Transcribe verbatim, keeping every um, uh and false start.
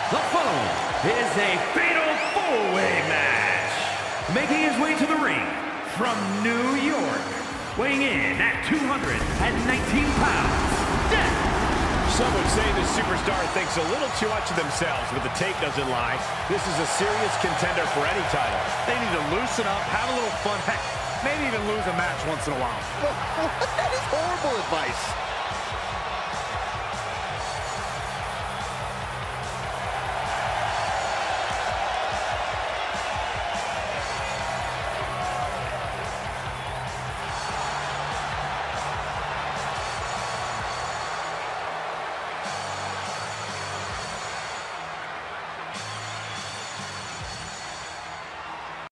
The following is a fatal four-way match. Making his way to the ring from New York, weighing in at two hundred nineteen pounds, Death. Some would say the superstar thinks a little too much of themselves, but the tape doesn't lie. This is a serious contender for any title. They need to loosen up, have a little fun, heck, maybe even lose a match once in a while. That is horrible advice.